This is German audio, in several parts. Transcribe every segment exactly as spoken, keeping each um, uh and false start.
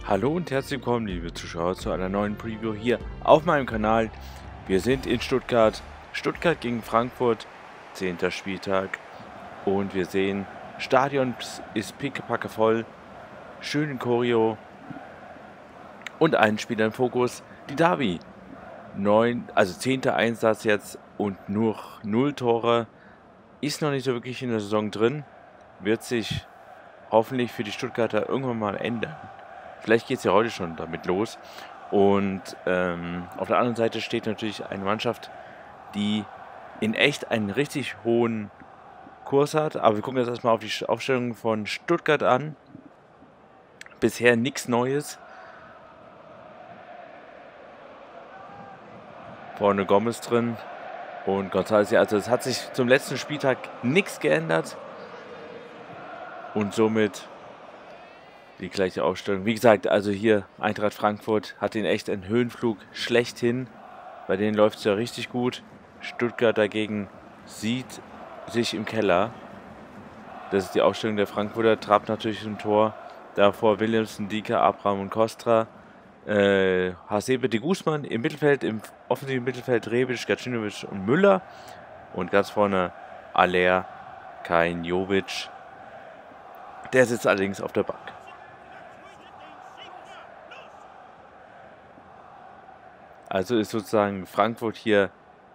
Hallo und herzlich willkommen, liebe Zuschauer, zu einer neuen Preview hier auf meinem Kanal. Wir sind in Stuttgart, Stuttgart gegen Frankfurt, zehnter Spieltag. Und wir sehen, Stadion ist pickepacke voll, schönen Choreo und einen Spieler im Fokus, die Davi. Neun, also zehnter Einsatz jetzt und nur null Tore, ist noch nicht so wirklich in der Saison drin, wird sich hoffentlich für die Stuttgarter irgendwann mal ändern. Vielleicht geht es ja heute schon damit los. Und ähm, auf der anderen Seite steht natürlich eine Mannschaft, die in echt einen richtig hohen Kurs hat. Aber wir gucken jetzt erstmal auf die Aufstellung von Stuttgart an. Bisher nichts Neues. Vorne Gomez drin und González. Also es hat sich zum letzten Spieltag nichts geändert. Und somit die gleiche Aufstellung. Wie gesagt, also hier Eintracht Frankfurt hat den echt einen Höhenflug schlechthin. Bei denen läuft es ja richtig gut. Stuttgart dagegen sieht sich im Keller. Das ist die Aufstellung der Frankfurter. Trapp natürlich im Tor. Davor Williamson, Dika, Abraham und Kostra. Äh, Hasebe, de Guzman im Mittelfeld, im offensiven Mittelfeld Rebic, Gacinovic und Müller. Und ganz vorne Aller, Kain, Jovic. Der sitzt allerdings auf der Bank. Also ist sozusagen Frankfurt hier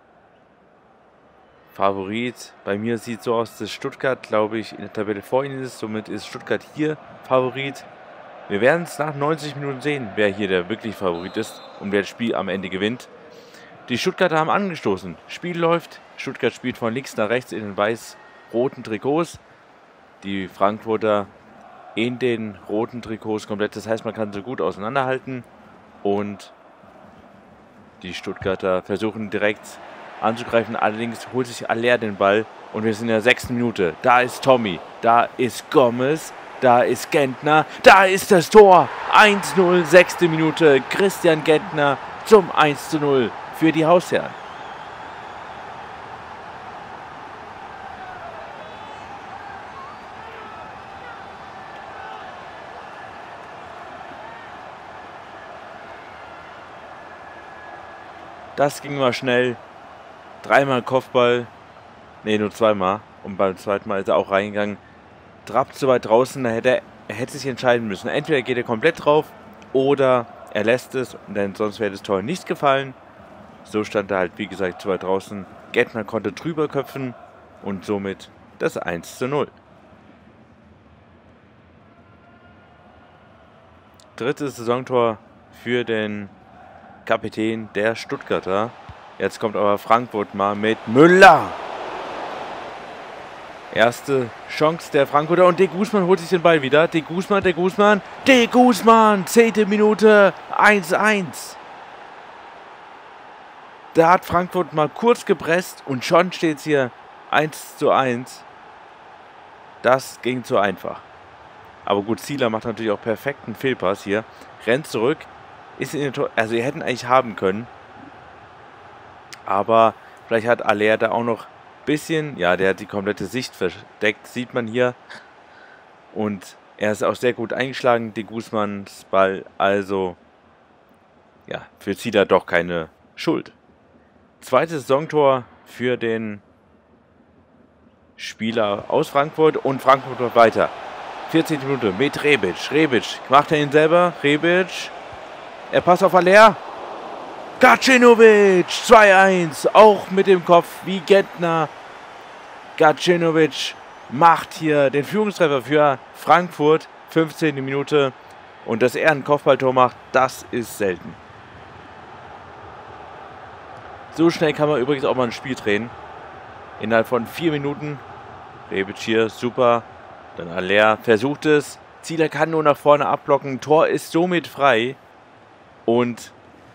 Favorit. Bei mir sieht es so aus, dass Stuttgart, glaube ich, in der Tabelle vor ihnen ist. Somit ist Stuttgart hier Favorit. Wir werden es nach neunzig Minuten sehen, wer hier der wirklich Favorit ist und wer das Spiel am Ende gewinnt. Die Stuttgarter haben angestoßen. Spiel läuft. Stuttgart spielt von links nach rechts in den weiß-roten Trikots. Die Frankfurter in den roten Trikots komplett. Das heißt, man kann sie gut auseinanderhalten. Und die Stuttgarter versuchen direkt anzugreifen. Allerdings holt sich Aller den Ball. Und wir sind in der sechsten Minute. Da ist Tommy. Da ist Gomez. Da ist Gentner. Da ist das Tor. eins zu null. Sechste Minute. Christian Gentner zum eins zu null für die Hausherren. Das ging mal schnell. Dreimal Kopfball. Ne, nur zweimal. Und beim zweiten Mal ist er auch reingegangen. Trapp zu weit draußen. Da hätte er, er hätte sich entscheiden müssen. Entweder geht er komplett drauf oder er lässt es. Denn sonst wäre das Tor nicht gefallen. So stand er halt, wie gesagt, zu weit draußen. Gentner konnte drüber köpfen. Und somit das eins zu null. Drittes Saisontor für den Kapitän der Stuttgarter. Jetzt kommt aber Frankfurt mal mit Müller. Erste Chance der Frankfurter und de Guzman holt sich den Ball wieder. De Guzman, de Guzman, de Guzman, zehnte Minute, eins zu eins. Da hat Frankfurt mal kurz gepresst und schon steht es hier eins zu eins. Das ging zu einfach. Aber gut, Zieler macht natürlich auch perfekten Fehlpass hier. Rennt zurück. Ist in den Tor, also, ihr hätten eigentlich haben können. Aber vielleicht hat Aller da auch noch ein bisschen. Ja, der hat die komplette Sicht verdeckt, sieht man hier. Und er ist auch sehr gut eingeschlagen, die Guzmans Ball. Also, ja, für Zieler doch keine Schuld. Zweites Saisontor für den Spieler aus Frankfurt. Und Frankfurt wird weiter. vierzehnte Minute mit Rebic. Rebic macht er ihn selber. Rebic. Er passt auf Aller. Gacinovic, zwei eins, auch mit dem Kopf wie Gentner. Gacinovic macht hier den Führungstreffer für Frankfurt, fünfzehnte Minute. Und dass er ein Kopfballtor macht, das ist selten. So schnell kann man übrigens auch mal ein Spiel drehen. Innerhalb von vier Minuten. Rebic hier, super. Dann Aller versucht es. Zieler kann nur nach vorne abblocken. Tor ist somit frei. Und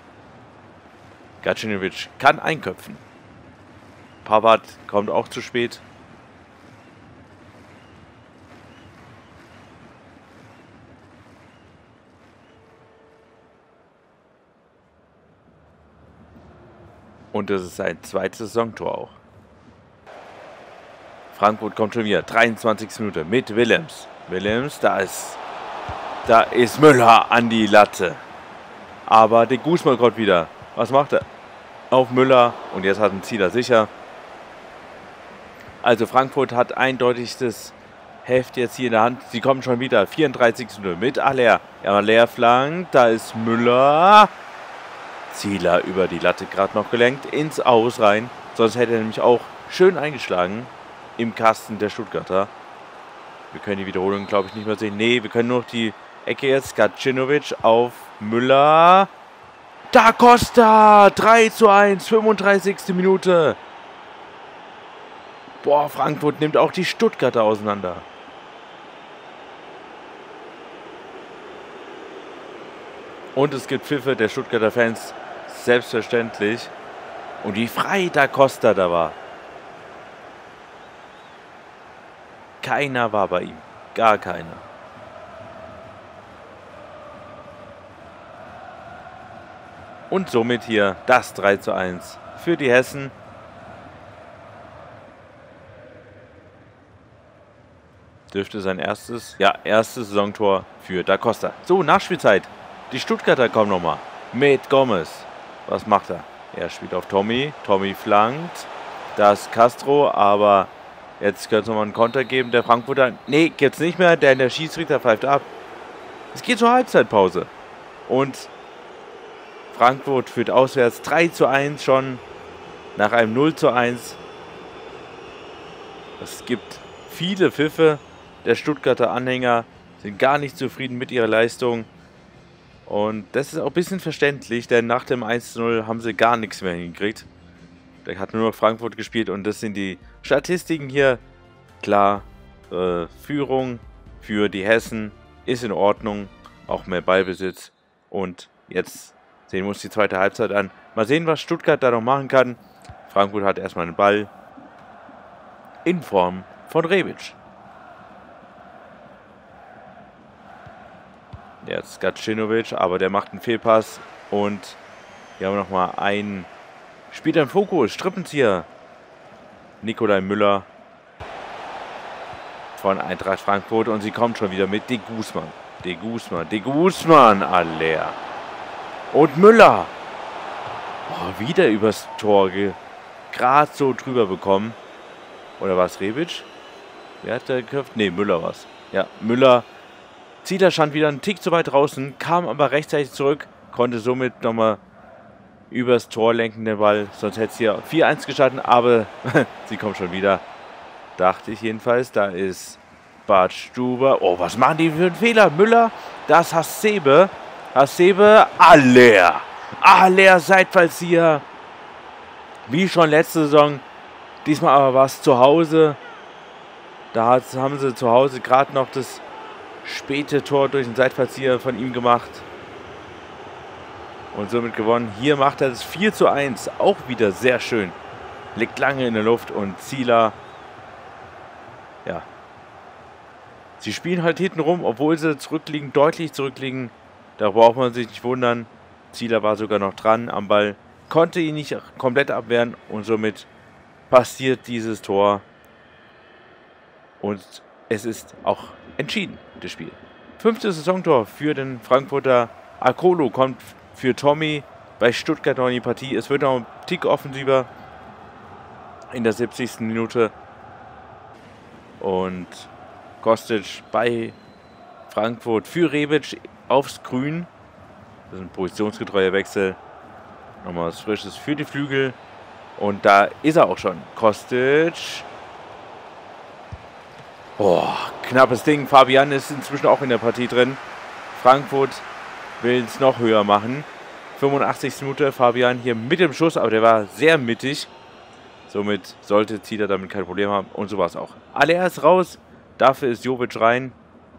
Gacinovic kann einköpfen. Pavard kommt auch zu spät. Und das ist sein zweites Saisontor auch. Frankfurt kommt schon wieder. dreiundzwanzigste Minute mit Willems. Willems, da ist Da ist Müller an die Latte. Aber der Guzman kommt wieder. Was macht er? Auf Müller. Und jetzt hat ein Zieler sicher. Also Frankfurt hat eindeutig das Heft jetzt hier in der Hand. Sie kommen schon wieder. vierunddreißig zu null mit Aller. Ja, Aller flankt. Da ist Müller. Zieler über die Latte gerade noch gelenkt. Ins Aus rein. Sonst hätte er nämlich auch schön eingeschlagen. Im Kasten der Stuttgarter. Wir können die Wiederholung, glaube ich, nicht mehr sehen. Nee, wir können nur noch die Ecke jetzt. Gacinovic auf Müller. Da Costa! drei zu eins. fünfunddreißigste Minute. Boah, Frankfurt nimmt auch die Stuttgarter auseinander. Und es gibt Pfiffe der Stuttgarter Fans. Selbstverständlich. Und wie frei da Costa da war. Keiner war bei ihm. Gar keiner. Und somit hier das drei zu eins für die Hessen. Dürfte sein erstes, ja, erstes Saisontor für Da Costa. So, Nachspielzeit. Die Stuttgarter kommen nochmal. Mit Gomez. Was macht er? Er spielt auf Tommy. Tommy flankt. Das ist Castro, aber jetzt könnte es nochmal einen Konter geben. Der Frankfurter, nee, gibt's nicht mehr, denn der Schiedsrichter pfeift ab. Es geht zur Halbzeitpause. Und Frankfurt führt auswärts drei zu eins schon nach einem null zu eins. Es gibt viele Pfiffe. Der Stuttgarter Anhänger sind gar nicht zufrieden mit ihrer Leistung. Und das ist auch ein bisschen verständlich, denn nach dem eins zu null haben sie gar nichts mehr hingekriegt. Da hat nur noch Frankfurt gespielt und das sind die Statistiken hier. Klar, äh, Führung für die Hessen ist in Ordnung. Auch mehr Ballbesitz. Und jetzt sehen wir uns die zweite Halbzeit an. Mal sehen, was Stuttgart da noch machen kann. Frankfurt hat erstmal den Ball in Form von Rebic. Jetzt Gacinovic, aber der macht einen Fehlpass. Und hier haben wir nochmal einen Spieler im Fokus. Strippenzieher. Nikolai Müller von Eintracht Frankfurt. Und sie kommt schon wieder mit De Guzman. De Guzman, De Guzman, Aller. Und Müller. Oh, wieder übers Tor gerade so drüber bekommen. Oder war es Rebic? Wer hat da geköpft? Ne, Müller war es. Ja, Müller. Zieler stand wieder einen Tick zu weit draußen, kam aber rechtzeitig zurück, konnte somit nochmal übers Tor lenken den Ball. Sonst hätte es hier vier eins gestanden, aber sie kommt schon wieder. Dachte ich jedenfalls. Da ist Bart Stuber. Oh, was machen die für einen Fehler? Müller, das ist Hasebe. Hasebe, Aller. Aller, Seitfallzieher. Wie schon letzte Saison. Diesmal aber war es zu Hause. Da haben sie zu Hause gerade noch das späte Tor durch den Seitfallzieher von ihm gemacht. Und somit gewonnen. Hier macht er das vier zu eins. Auch wieder sehr schön. Liegt lange in der Luft und Zieler. Ja. Sie spielen halt hinten rum, obwohl sie zurückliegen, deutlich zurückliegen. Da braucht man sich nicht wundern. Zieler war sogar noch dran am Ball. Konnte ihn nicht komplett abwehren. Und somit passiert dieses Tor. Und es ist auch entschieden, das Spiel. Fünftes Saisontor für den Frankfurter. Akolo kommt für Tommy bei Stuttgart noch in die Partie. Es wird noch ein Tick offensiver in der siebzigsten Minute. Und Kostic bei Frankfurt für Rebic aufs Grün. Das ist ein positionsgetreuer Wechsel. Nochmal was Frisches für die Flügel. Und da ist er auch schon. Kostic. Boah, knappes Ding. Fabian ist inzwischen auch in der Partie drin. Frankfurt will es noch höher machen. fünfundachtzigste Minute. Fabian hier mit dem Schuss, aber der war sehr mittig. Somit sollte Zieler damit kein Problem haben. Und so war es auch. Aller ist raus. Dafür ist Jovic rein.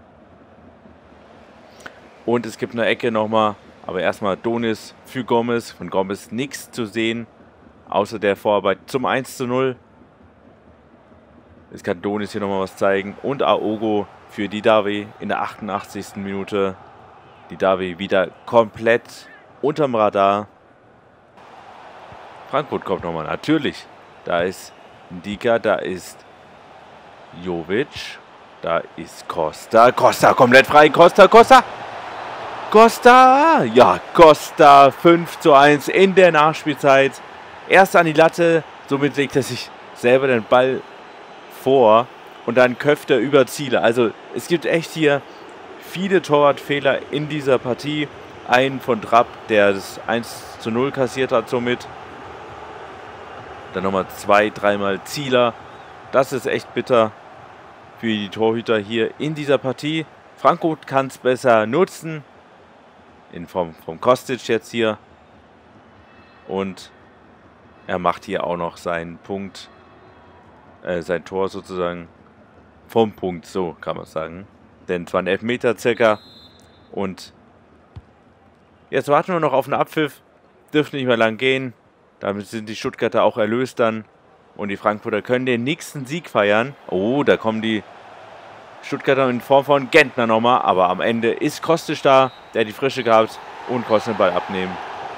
Und es gibt eine Ecke nochmal. Aber erstmal Donis für Gomez. Von Gomez nichts zu sehen. Außer der Vorarbeit zum eins zu null. Jetzt kann Donis hier nochmal was zeigen. Und Aogo für Didavi in der achtundachtzigsten Minute. Didavi wieder komplett unterm Radar. Frankfurt kommt nochmal. Natürlich. Da ist Ndika, da ist Jovic. Da ist Costa. Costa komplett frei. Costa, Costa. Costa. Ja, Costa. fünf zu eins in der Nachspielzeit. Erst an die Latte. Somit legt er sich selber den Ball vor. Und dann köpft er über Ziele. Also es gibt echt hier viele Torwartfehler in dieser Partie. Einen von Trapp, der das eins zu null kassiert hat somit. Dann nochmal zwei, dreimal Zieler. Das ist echt bitter für die Torhüter hier in dieser Partie. Frankfurt kann es besser nutzen. In Form von Kostic jetzt hier. Und er macht hier auch noch seinen Punkt. Äh, sein Tor sozusagen. Vom Punkt, so kann man sagen. Denn es waren Elfmeter circa. Und jetzt warten wir noch auf einen Abpfiff. Dürfte nicht mehr lang gehen. Damit sind die Stuttgarter auch erlöst dann. Und die Frankfurter können den nächsten Sieg feiern. Oh, da kommen die Stuttgarter in Form von Gentner nochmal. Aber am Ende ist Kostic da. Der hat die Frische gehabt. Und konnte den Ball abnehmen.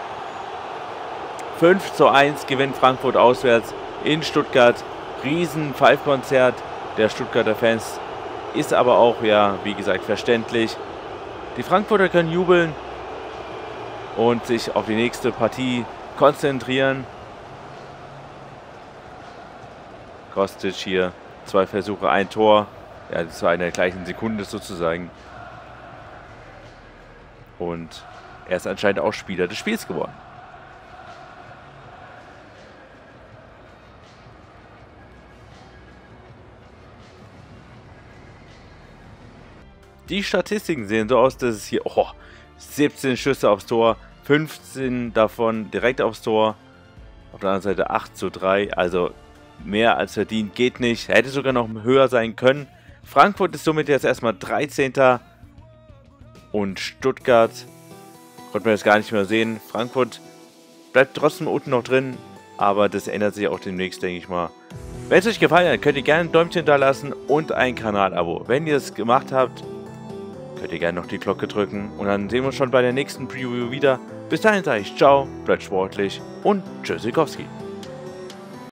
fünf zu eins gewinnt Frankfurt auswärts in Stuttgart. Riesen Pfeifkonzert der Stuttgarter Fans. Ist aber auch, ja, wie gesagt, verständlich. Die Frankfurter können jubeln. Und sich auf die nächste Partie konzentrieren. Kostic hier, zwei Versuche, ein Tor. Ja, das war in der gleichen Sekunde sozusagen. Und er ist anscheinend auch Spieler des Spiels geworden. Die Statistiken sehen so aus, dass es hier oh, siebzehn Schüsse aufs Tor, fünfzehn davon direkt aufs Tor. Auf der anderen Seite acht zu drei, also mehr als verdient geht nicht. Hätte sogar noch höher sein können. Frankfurt ist somit jetzt erstmal dreizehnter Und Stuttgart konnte man jetzt gar nicht mehr sehen. Frankfurt bleibt trotzdem unten noch drin, aber das ändert sich auch demnächst, denke ich mal. Wenn es euch gefallen hat, könnt ihr gerne ein Däumchen da lassen und ein Kanalabo. Wenn ihr es gemacht habt, könnt ihr gerne noch die Glocke drücken. Und dann sehen wir uns schon bei der nächsten Preview wieder. Bis dahin sage ich ciao, bleibt sportlich und tschüssikowski.